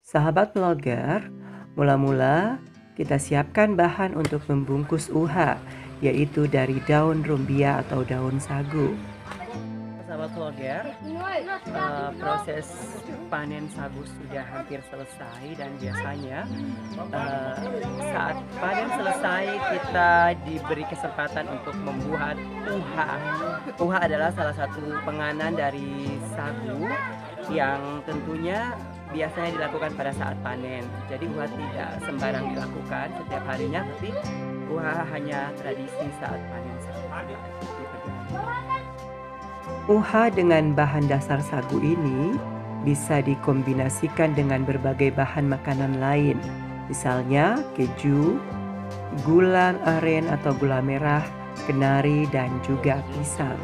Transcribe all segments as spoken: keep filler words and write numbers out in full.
Sahabat vlogger, mula-mula kita siapkan bahan untuk membungkus uha, yaitu dari daun rumbia atau daun sagu. Sahabat vlogger, uh, proses panen sagu sudah hampir selesai dan biasanya uh, saat panen selesai kita diberi kesempatan untuk membuat uha. Uha adalah salah satu penganan dari sagu yang tentunya biasanya dilakukan pada saat panen. Jadi uha tidak sembarang dilakukan setiap harinya, tapi uha hanya tradisi saat panen sagu. Uha dengan bahan dasar sagu ini bisa dikombinasikan dengan berbagai bahan makanan lain, misalnya keju, gula aren atau gula merah, kenari, dan juga pisang.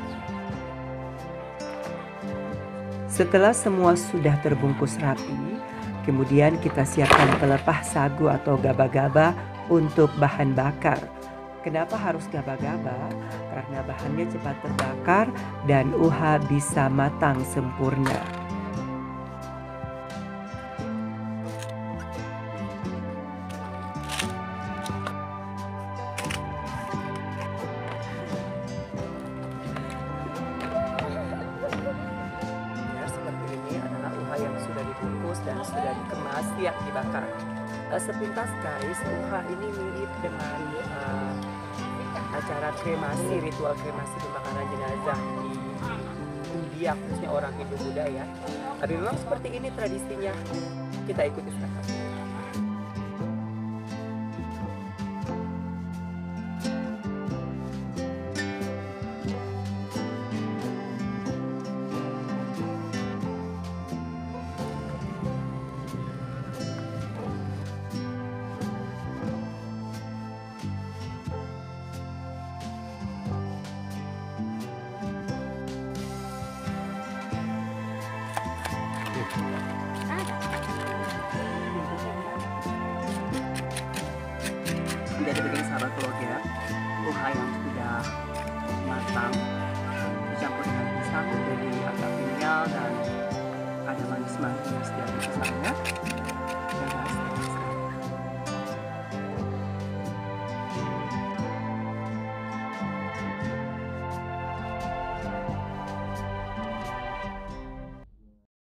Setelah semua sudah terbungkus rapi, kemudian kita siapkan pelepah sagu atau gaba-gaba untuk bahan bakar. Kenapa harus gaba-gaba? Karena bahannya cepat terbakar dan uha bisa matang sempurna. Yang sudah dibungkus dan sudah dikemas siap dibakar. Uh, sepintas guys, uha ini mirip dengan uh, acara kremasi, ritual kremasi pembakaran jenazah di India, khususnya orang Hindu-Buddha ya. Tapi memang seperti ini tradisinya. Kita ikuti sekarang. Jadi begini sahabat vlogger, uha yang sudah matang dicampur dengan pisang jadi agak kenyal dan ada manis-manis dari pisangnya.